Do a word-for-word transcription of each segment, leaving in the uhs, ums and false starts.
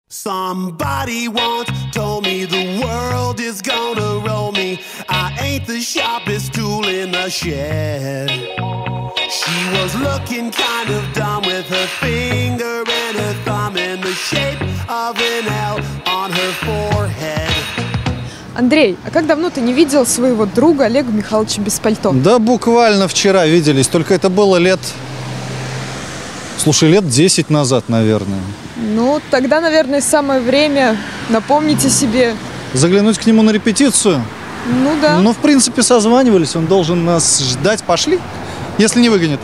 Somebody once told me the world is gonna roll me. I ain't the sharpest tool in the shed. She was looking kind of dumb with her finger and her thumb in the shape of an L on her forehead. Андрей, а как давно ты не видел своего друга Олега Михайловича без пальто? Да буквально вчера виделись, только это было лет... Слушай, лет десять назад, наверное. Ну, тогда, наверное, самое время напомнить о себе. Заглянуть к нему на репетицию? Ну да. Ну, в принципе, созванивались, он должен нас ждать. Пошли, если не выгонит.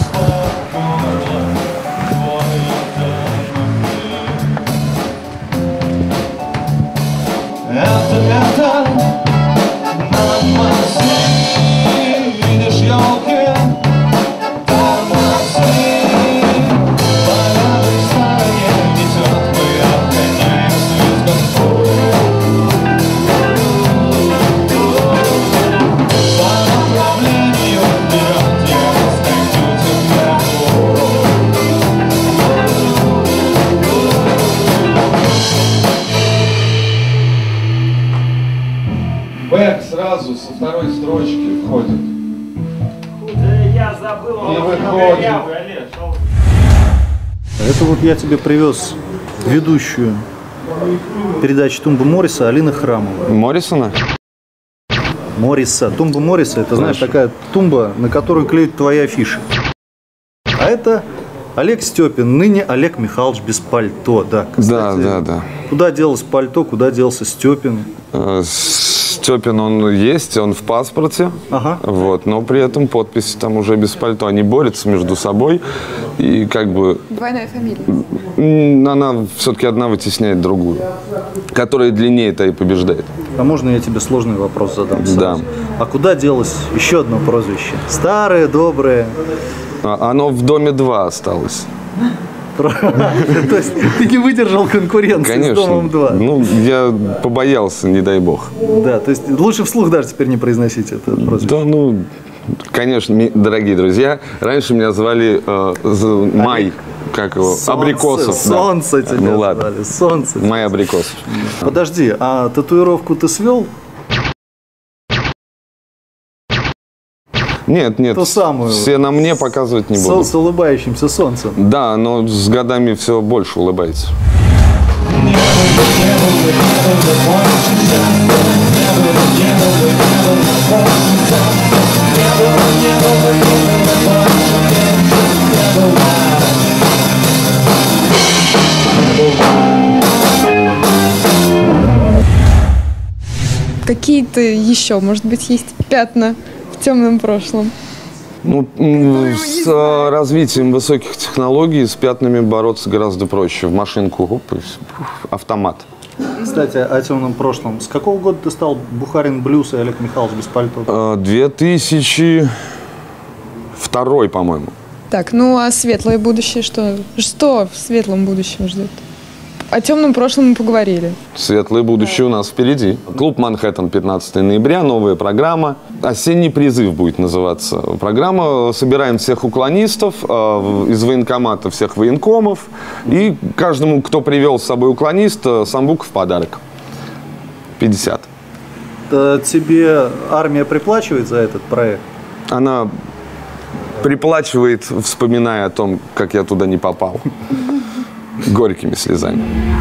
Бэк сразу со второй строчки входит. Да я забыл. И выходит. Это вот я тебе привез ведущую передачи Тумбы Морриса Алина Храмова. Моррисона? Морриса. Тумба Морриса, это, знаешь, такая тумба, на которую клеят твои афиши. А это Олег Степин, ныне Олег Михайлович без пальто. Да, кстати, да, да, да. Куда делось пальто, куда делся Степин? Степин, он есть, он в паспорте, Ага. вот, но при этом подпись там уже без пальто. Они борются между собой, и как бы... Двойная фамилия. Она все-таки одна вытесняет другую, которая длиннее-то и побеждает. А можно я тебе сложный вопрос задам сразу? Да. А куда делось еще одно прозвище? Старое, доброе. А, оно в доме два осталось. То есть ты не выдержал конкуренции Конечно. с Домом два? Ну, я побоялся, не дай бог. Да, то есть лучше вслух даже теперь не произносить это прозвище. Да, ну, конечно, ми- дорогие друзья, раньше меня звали э, з- Май, как его, Солнце, Абрикосов. Солнце да. тебя Ну ладно, звали, Солнце. Май Абрикосов. Подожди, а татуировку ты свел? Нет, нет, Ту самую. все на мне показывать не С, буду. с улыбающимся солнцем. Да, но с годами все больше улыбается. Какие-то еще, может быть, есть пятна в темном прошлом? Ну, м, с э, развитием высоких технологий с пятнами бороться гораздо проще. В машинку, оп, и всё, автомат. Кстати, о темном прошлом. С какого года ты стал Бухарин Блюз и Олег Михайлович без пальто? Э, две тысячи второй, по-моему. Так, ну а светлое будущее что? Что в светлом будущем ждет? О темном прошлом мы поговорили. Светлое будущее у нас впереди. Клуб «Манхэттен», пятнадцатого ноября, новая программа. «Осенний призыв» будет называться программа. Собираем всех уклонистов, э, из военкомата всех военкомов. И каждому, кто привел с собой уклониста, самбук в подарок. пятьдесят. Да, тебе армия приплачивает за этот проект? Она приплачивает, вспоминая о том, как я туда не попал. Горькими слезами.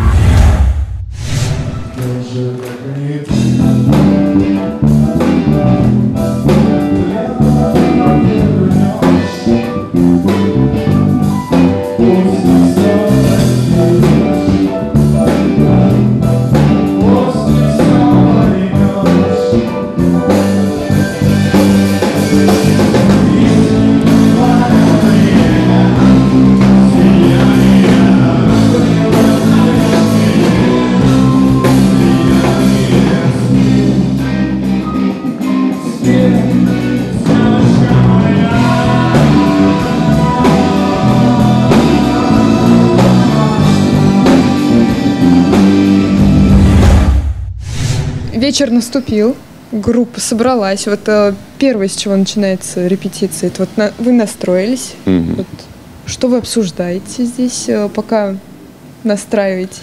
Вечер наступил, группа собралась. Вот э, первое, с чего начинается репетиция, это вот на, вы настроились. Мгм. Вот, что вы обсуждаете здесь, э, пока настраиваетесь?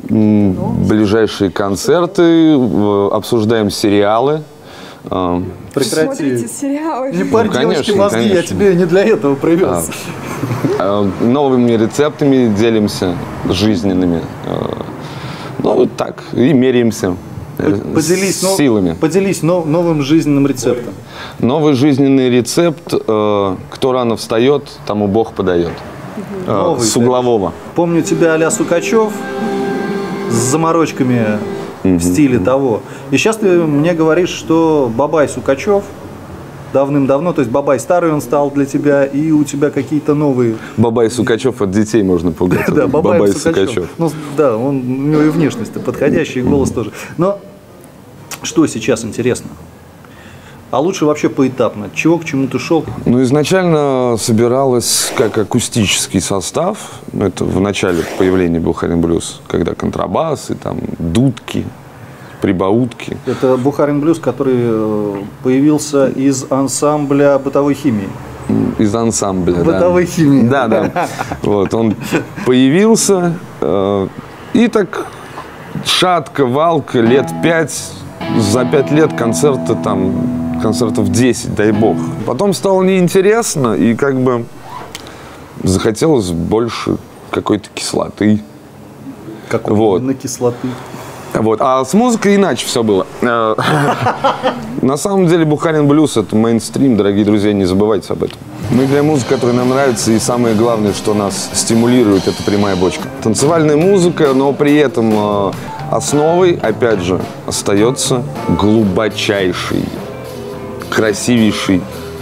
ближайшие концерты, обсуждаем сериалы. Прекрати. Смотрите сериалы. Не парь, Ну, девочки, конечно, мозги, я конечно. тебе не для этого привез. А, новыми рецептами делимся, жизненными. Ну, вот так, и меряемся Поделись, с нов- силами. поделись нов- новым жизненным рецептом. Новый жизненный рецепт, э, кто рано встает, тому Бог подает. Э, Новый, с углового. Помню тебя а-ля Сукачев с заморочками в стиле того. И сейчас ты мне говоришь, что Бабай Сукачев давным-давно, то есть Бабай старый он стал для тебя, и у тебя какие-то новые... Бабай Сукачев от детей можно пугать. Да, Бабай, Бабай Сукачев. Сукачев. Ну, да, он, у него и внешность подходящая, и голос тоже. Но что сейчас интересно? А лучше вообще поэтапно. От чего к чему ты шел? Ну, изначально собиралось как акустический состав. Это в начале появления Бухарин Блюз, когда контрабас и там дудки, прибаутки. Это Бухарин Блюз, который э, появился из ансамбля бытовой химии. Из ансамбля, Бытовой да. химии. Да, да. Вот, он появился, э, и так шатка, валка, лет пять, за пять лет концерты там, концертов десять, дай бог. Потом стало неинтересно, и как бы захотелось больше какой-то кислоты. Какой Вот. именно кислоты. Вот. А с музыкой иначе все было. Э, На самом деле Бухарин Блюз — это мейнстрим, дорогие друзья, не забывайте об этом. Мы играем музыку, которая нам нравится, и самое главное, что нас стимулирует, это прямая бочка. Танцевальная музыка, но при этом э, основой, опять же, остается глубочайший, красивейший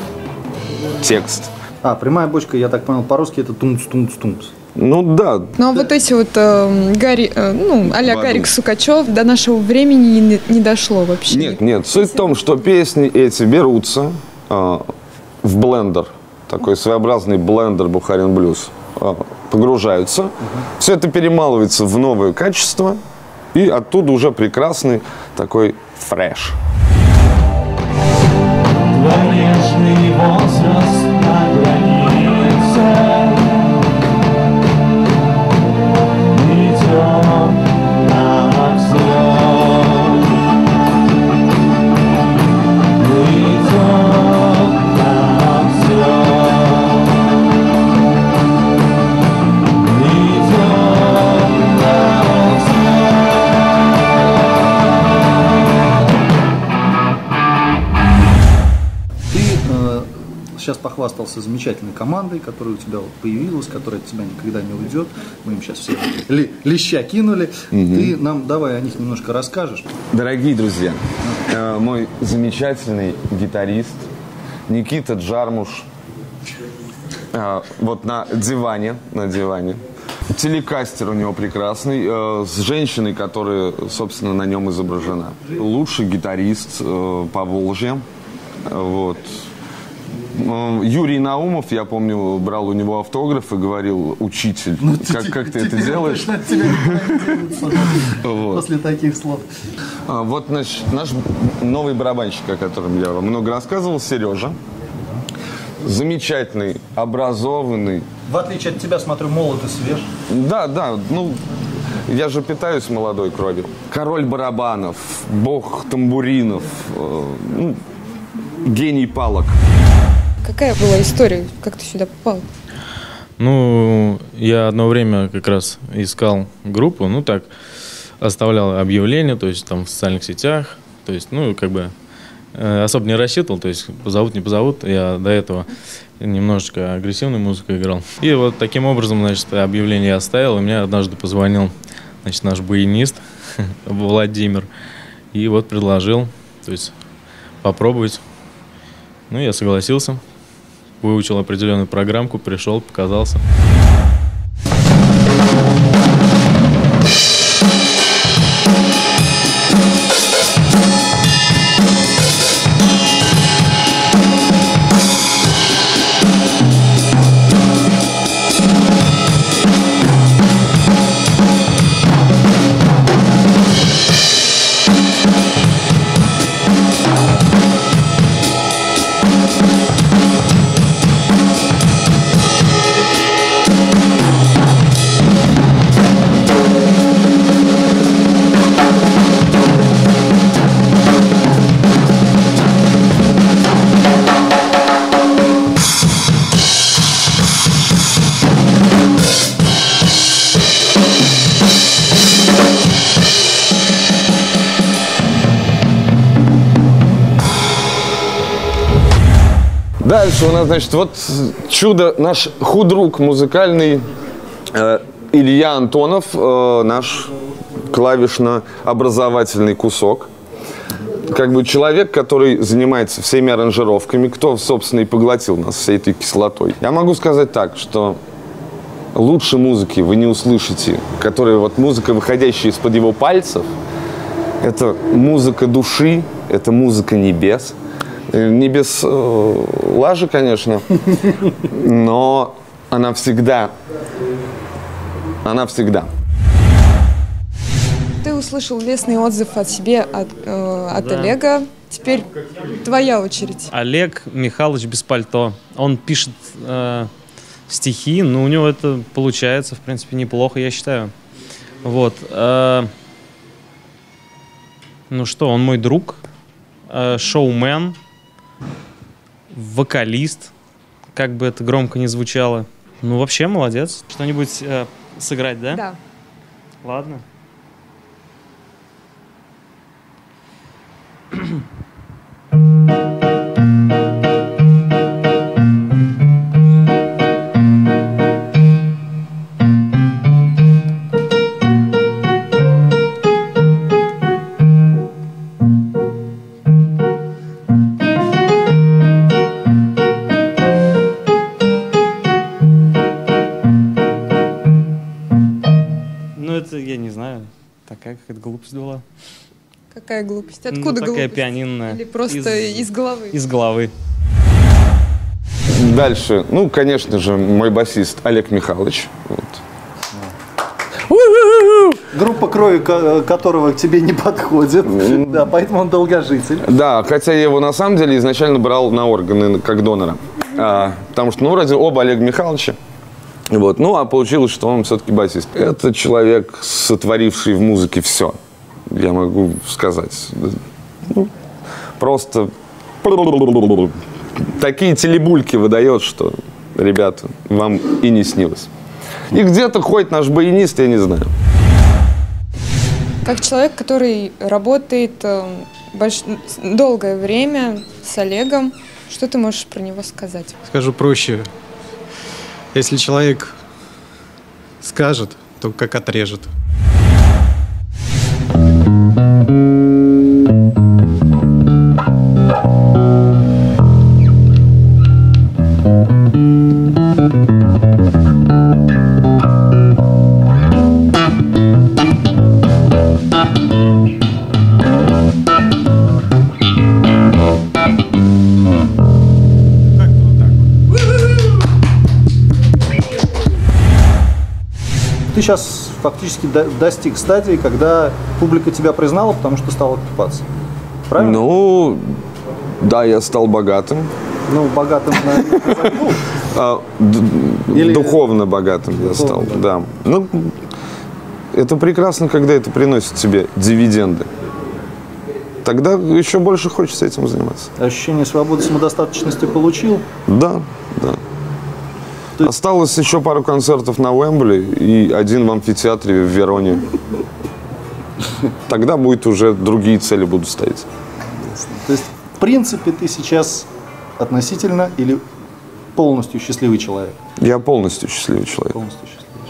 текст. А, прямая бочка, я так понял, по-русски это тумц-тумц-тумц. Ну да, Ну, а вот эти вот э, Гарри, э, ну, а-ля Баду. Гарик Сукачев до нашего времени не, не дошло вообще. Нет, нет. Суть в том, что песни эти берутся э, в блендер, такой своеобразный блендер Бухарин Блюз, э, погружаются, все это перемалывается в новое качество, и оттуда уже прекрасный такой фреш. Конечный возраст на границе. Идем на взлет. Идем на взлет. Идем на Ты э, сейчас похвастался замечательной командой, которая у тебя вот появилась, которая от тебя никогда не уйдет. Мы им сейчас все ли, леща кинули. Ты нам давай о них немножко расскажешь. Дорогие друзья, э, мой замечательный гитарист Никита Джармуш, э, вот на диване, на диване. Телекастер у него прекрасный, э, с женщиной, которая, собственно, на нем изображена. Лучший гитарист э, по Волжье. Вот. Э, Юрий Наумов, я помню, брал у него автограф и говорил: учитель, как, как ты это делаешь? Вот. После таких слов. А, Вот наш, наш новый барабанщик, о котором я вам много рассказывал, Сережа. Замечательный, образованный. В отличие от тебя, смотрю, молод и свеж. Да, да, ну, я же питаюсь молодой кровью. Король барабанов, бог тамбуринов, э, ну, гений палок. Какая была история? Как ты сюда попал? Ну, я одно время как раз искал группу, ну так, оставлял объявления, то есть там в социальных сетях, то есть, ну, как бы э, особо не рассчитывал, то есть позовут, не позовут. Я до этого немножечко агрессивную музыку играл. И вот таким образом, значит, объявление я оставил, и мне однажды позвонил, значит, наш баянист Владимир, и вот предложил, то есть попробовать. Ну, я согласился, выучил определенную программку, пришел, показался. взлет. Дальше у нас, значит, вот чудо, наш худрук музыкальный э, Илья Антонов, э, наш клавишно-образовательный кусок. Как бы человек, который занимается всеми аранжировками, кто, собственно, и поглотил нас всей этой кислотой. Я могу сказать так, что лучше музыки вы не услышите, которая вот музыка, выходящая из-под его пальцев. Это музыка души, это музыка небес. Не без э, лажи, конечно, но она всегда, она всегда. Ты услышал лестный отзыв от себе от, э, от да. Олега. Теперь твоя очередь. Олег Михайлович без пальто. Он пишет э, стихи, но у него это получается, в принципе, неплохо, я считаю. Вот. Э, ну что, он мой друг, э, шоумен, вокалист, как бы это громко не звучало. Ну, вообще молодец. Что-нибудь э, сыграть, да? Да. Ладно. Ну, это, я не знаю, такая какая-то глупость была. Какая глупость? Откуда ну, такая глупость? пианинная. Или просто из, из головы? Из головы. Дальше, ну, конечно же, мой басист Олег Михайлович. Вот. Группа крови которого к тебе не подходит, да, поэтому он долгожитель. Да, хотя я его на самом деле изначально брал на органы как донора. А, потому что, ну, вроде оба Олега Михайловича. Вот. Ну, а получилось, что он все-таки басист. Это человек, сотворивший в музыке все. Я могу сказать. Ну, просто такие телебульки выдает, что, ребята, вам и не снилось. И где-то ходит наш баянист, я не знаю. Как человек, который работает э, больш... долгое время с Олегом, что ты можешь про него сказать? Скажу проще. Если человек скажет, то как отрежет. Ты сейчас фактически до- достиг стадии, когда публика тебя признала, потому что стал откупаться. Правильно? Ну, да, я стал богатым. Ну, богатым на... А, д- Или... Духовно богатым я стал, Духовно, да. да. Ну, это прекрасно, когда это приносит тебе дивиденды. Тогда еще больше хочется этим заниматься. Ощущение свободы, самодостаточности получил? Да, да. Ты... Осталось еще пару концертов на Уэмбли и один в амфитеатре в Вероне. Тогда будет уже другие цели будут стоять. То есть, в принципе, ты сейчас относительно или полностью счастливый человек? Я полностью счастливый человек. Полностью счастливый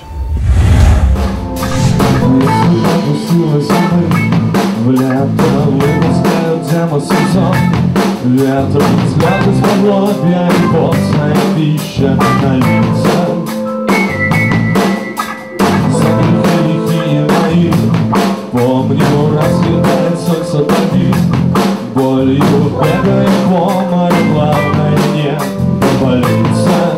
человек. В лето выпускают тему сезон. Ветром взгляд из-под лобья и постная пища на лицах. Забыты лихие мои, помню, расцветает солнце токи. Болью бегает по морю, главное не поболиться.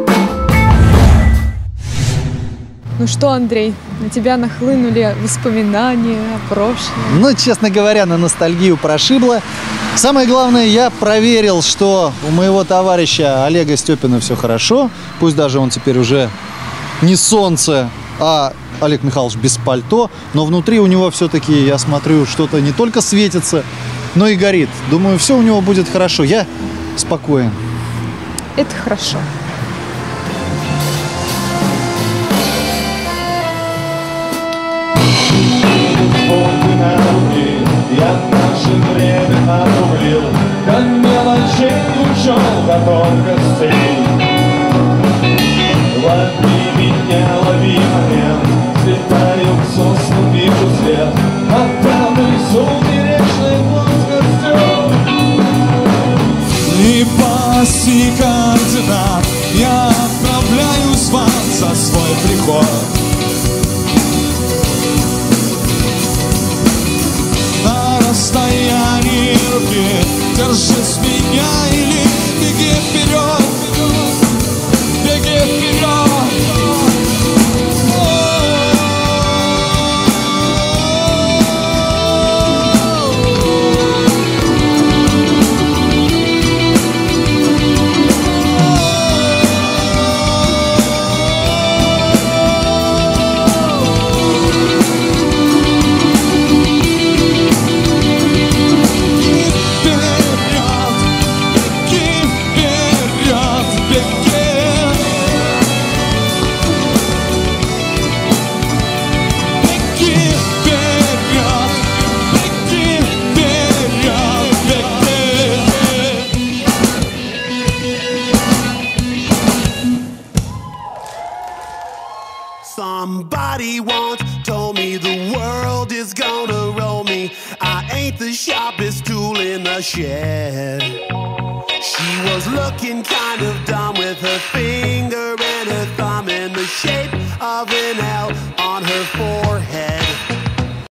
Ну что, Андрей, на тебя нахлынули воспоминания о прошлом? Ну, честно говоря, на ностальгию прошибло. Самое главное, я проверил, что у моего товарища Олега Степина все хорошо. Пусть даже он теперь уже не солнце, а Олег Михайлович без пальто. Но внутри у него все-таки, я смотрю, что-то не только светится, но и горит. Думаю, все у него будет хорошо. Я спокоен. Это хорошо. Я наше время обрубил, как мелочей ушел, готов держись меня или беги вперед, беги вперед. Somebody once told me the world is gonna roll me. I ain't the sharpest tool in the shed. She was looking kind of dumb with her fingers.